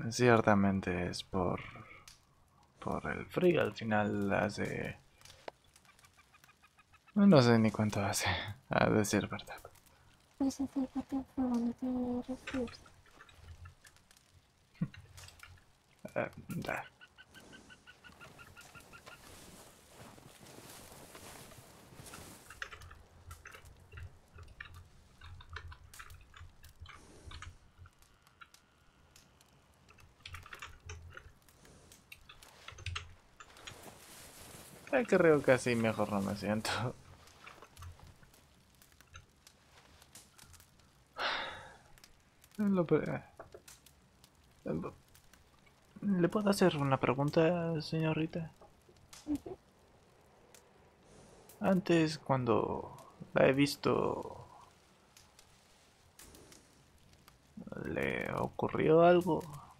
Ciertamente es por el frío. Al final hace... No sé ni cuánto hace, a decir verdad. Pues acércate al fuego, no te resfríes. Da. Creo que así mejor no me siento. Lo pe- lo- ¿Le puedo hacer una pregunta, señorita? Antes, cuando la he visto, ¿le ocurrió algo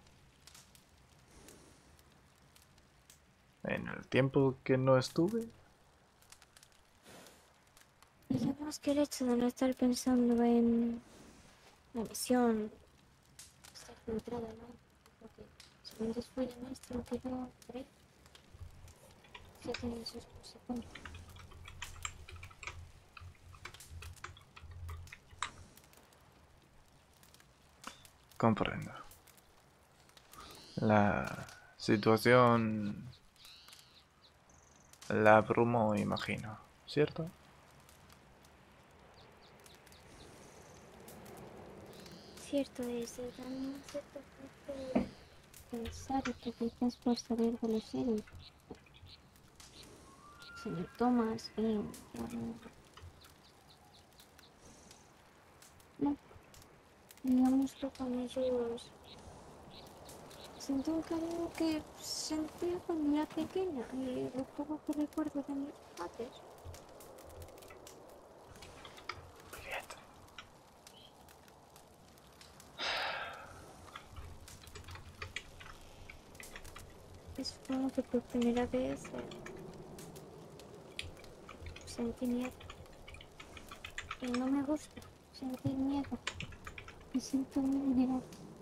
en el tiempo que no estuve? Digamos que el hecho de no estar pensando en la misión, estar centrada, ¿no? Porque según después de nuestro quedó por ahí, ya tiene sus consecuencias. Comprendo. La situación la abrumó, imagino, ¿cierto? Cierto es, y también cierto punto pensar que quizás por saber de los seres, señor Thomas, ya no, digamos que con ellos siento un cariño que sentía cuando era pequeña y lo poco que recuerdo de mis padres. Juliet. Y supongo que por primera vez sentí miedo. Y no me gusta sentir miedo. Me siento muy vulnerable.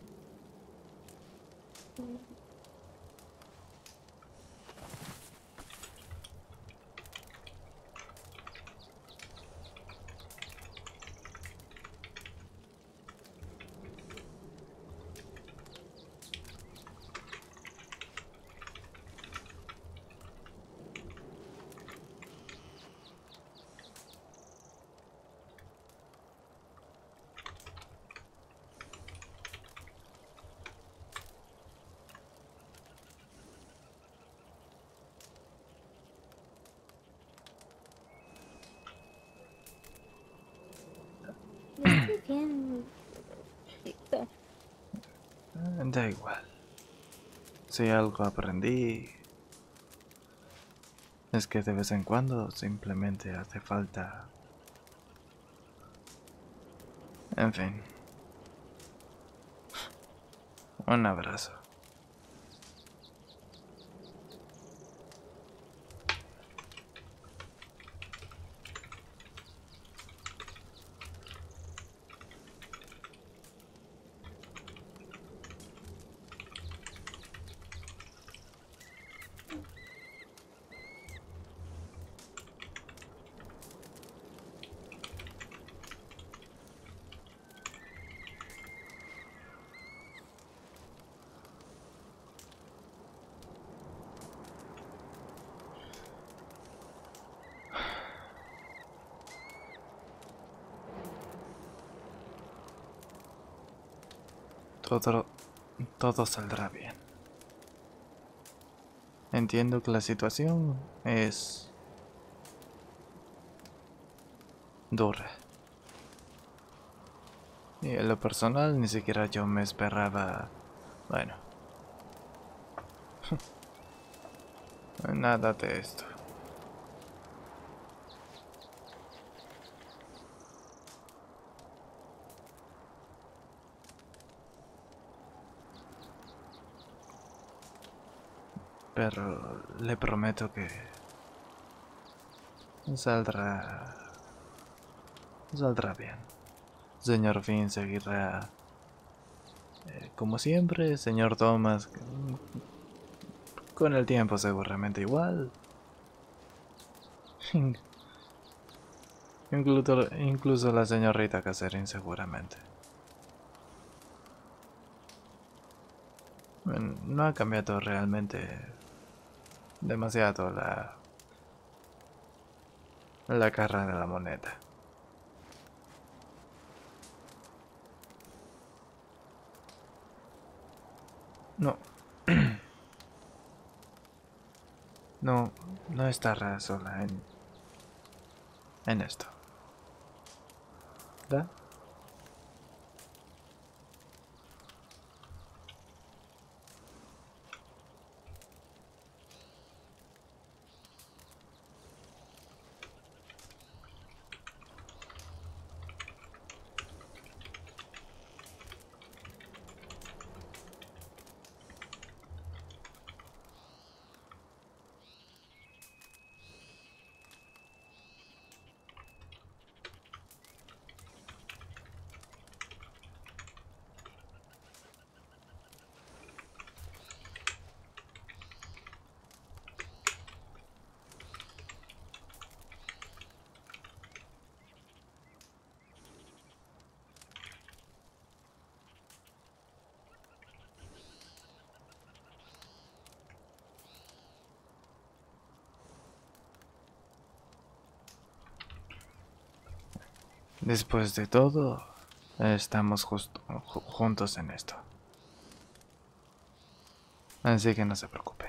Estoy bien, Víctor. Da igual. Si algo aprendí es que de vez en cuando simplemente hace falta... En fin, un abrazo. Todo, todo saldrá bien. Entiendo que la situación es dura. Y en lo personal ni siquiera yo me esperaba, bueno, nada de esto. Pero le prometo que saldrá, saldrá bien. Señor Finn seguirá Como siempre, señor Thomas, con el tiempo seguramente igual. Incluso la señorita Catherine seguramente. No ha cambiado realmente demasiado la cara de la moneda. No, no, no estará sola en esto, ¿verdad? Después de todo, estamos juntos en esto. Así que no se preocupe.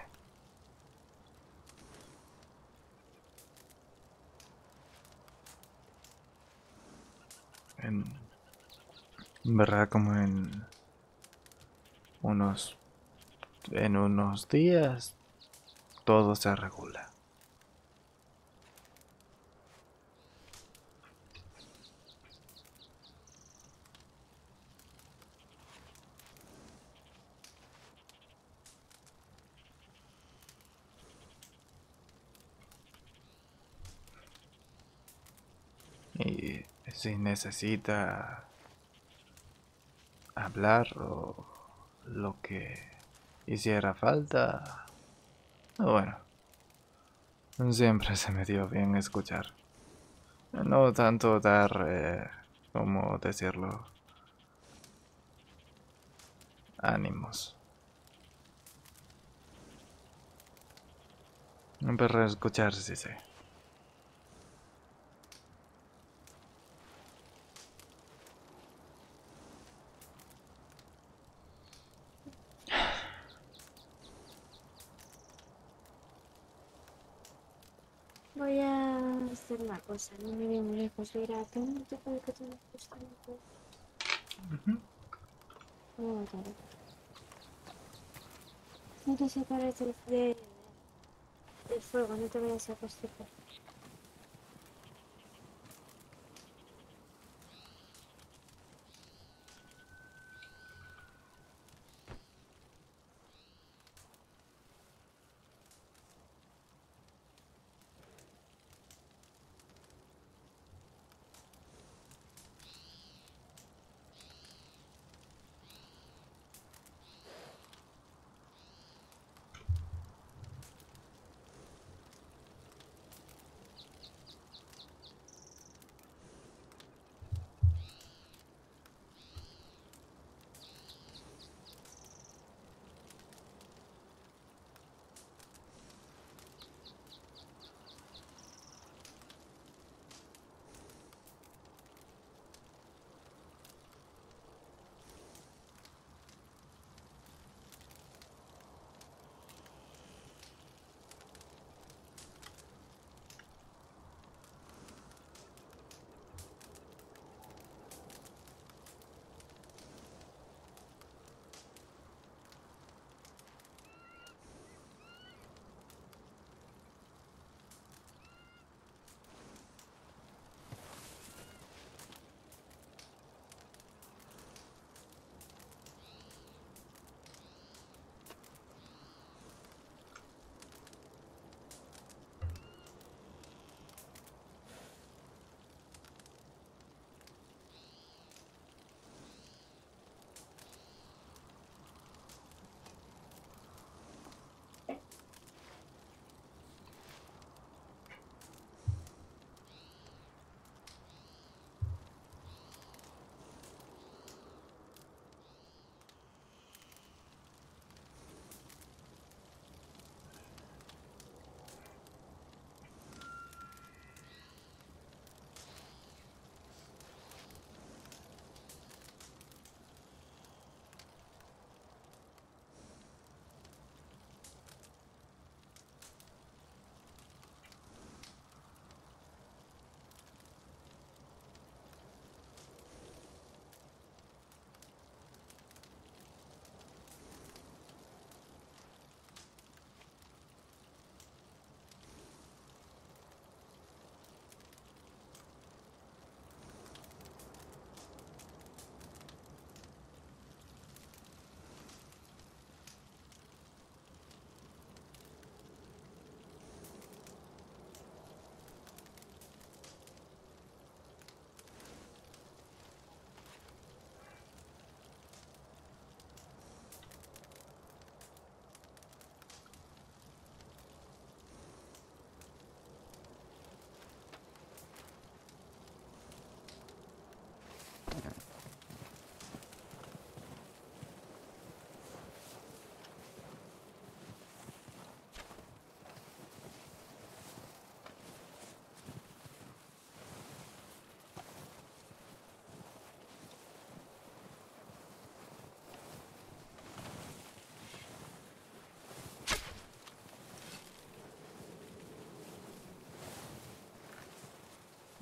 En, ¿Verdad? Como unos, en unos días todo se regula. Y si necesita hablar o lo que hiciera falta, bueno, siempre se me dio bien escuchar. No tanto dar, ¿cómo decirlo? Ánimos. Pero escuchar sí sé. Voy a hacer una cosa, no me voy muy lejos, voy a ir a un tipo de que te gusta mucho. Oh, claro. No te separes del fuego, no te vayas a constipar.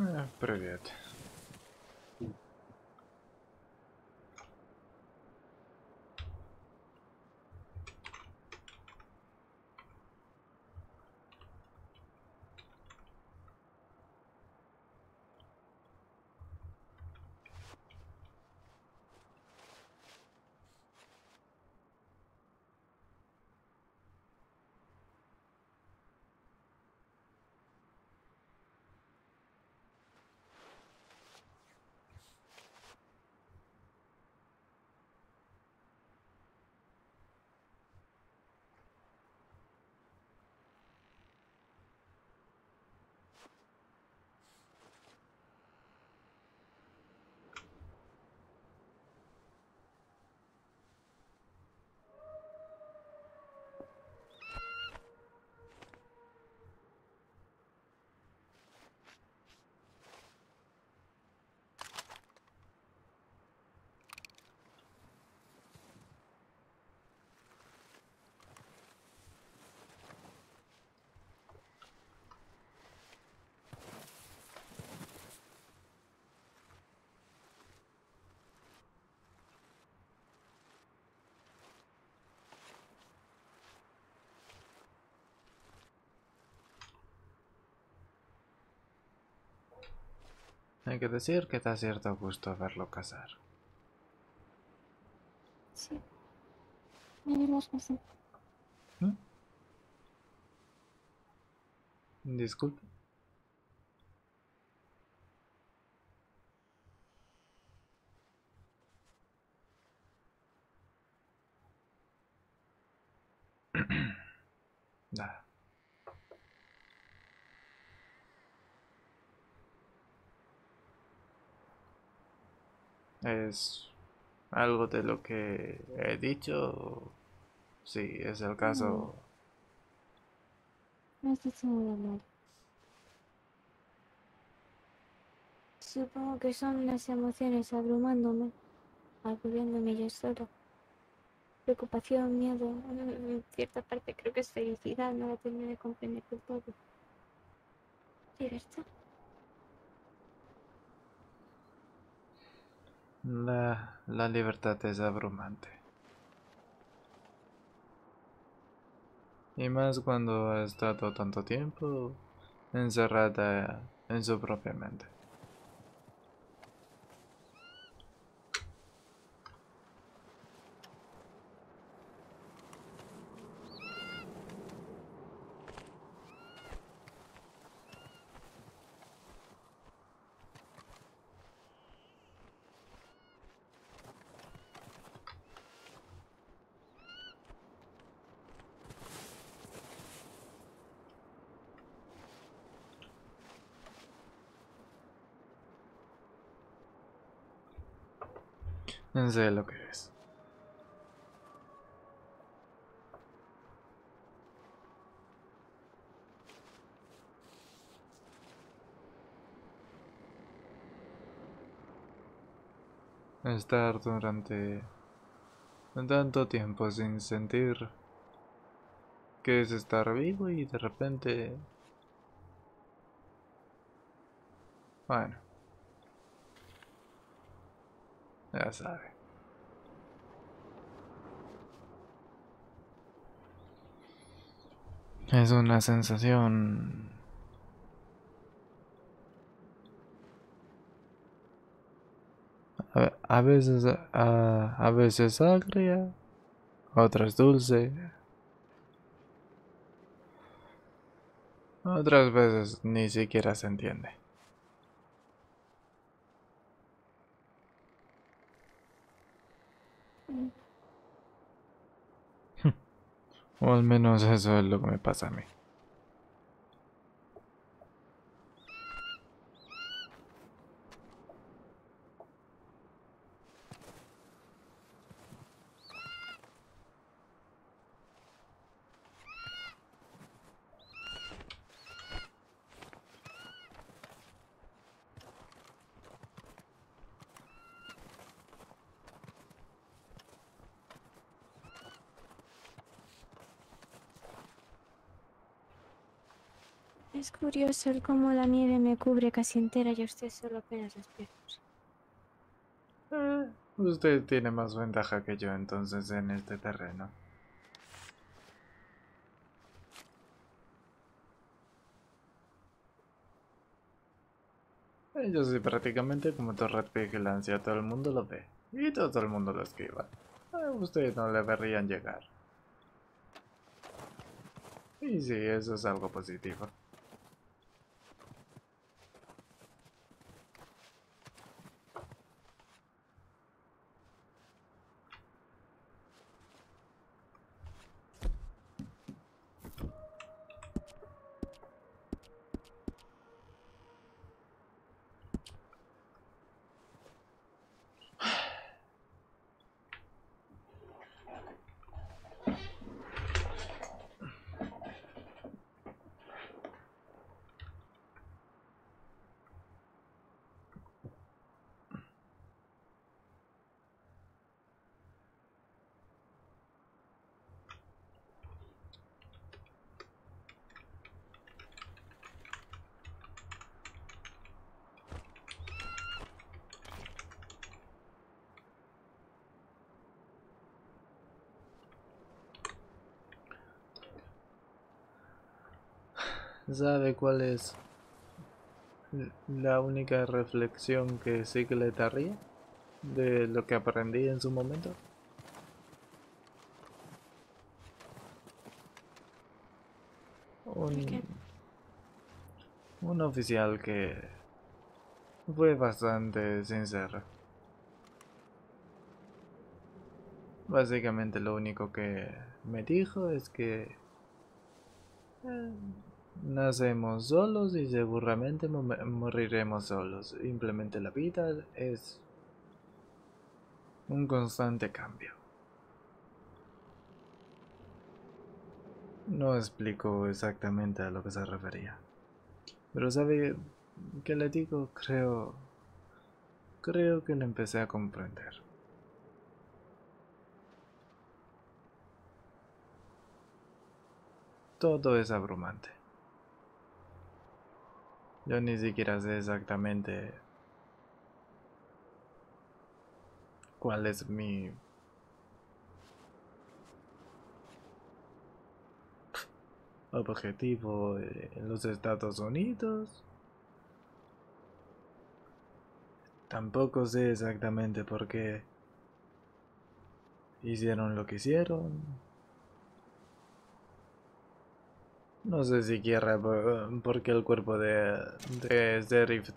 Привет. Hay que decir que da cierto gusto verlo casar. Sí, veremos así. ¿Mm? Disculpe. Nada. ¿Es algo de lo que he dicho? Sí, es el No, caso. no has dicho nada mal. Supongo que son las emociones abrumándome, agobiándome yo solo. Preocupación, miedo, en cierta parte creo que es felicidad, no la termino de comprender del todo. ¿Libertad? La libertad es abrumante. Y más cuando ha estado tanto tiempo encerrada en su propia mente. Sé lo que es. Estar durante tanto tiempo sin sentir que es estar vivo y de repente... Bueno, ya sabe. Es una sensación... a veces agria, otras dulce, otras veces ni siquiera se entiende. O al menos eso es lo que me pasa a mí. Es curioso el cómo la nieve me cubre casi entera y a usted solo apenas las piernas. Usted tiene más ventaja que yo entonces en este terreno. Yo soy prácticamente como torre de vigilancia, todo el mundo lo ve. Y todo el mundo lo esquiva. A usted no le verían llegar. Y sí, eso es algo positivo. ¿Sabe cuál es la única reflexión que sí que le daría de lo que aprendí en su momento? ¿El qué? Un oficial que fue bastante sincero. Básicamente lo único que me dijo es que eh, nacemos solos y seguramente moriremos solos. Simplemente la vida es un constante cambio. No explicó exactamente a lo que se refería. Pero ¿sabe qué le digo? Creo que lo empecé a comprender. Todo es abrumante. Yo ni siquiera sé exactamente cuál es mi objetivo en los Estados Unidos. Tampoco sé exactamente por qué hicieron lo que hicieron. No sé siquiera por qué el cuerpo de Sheriff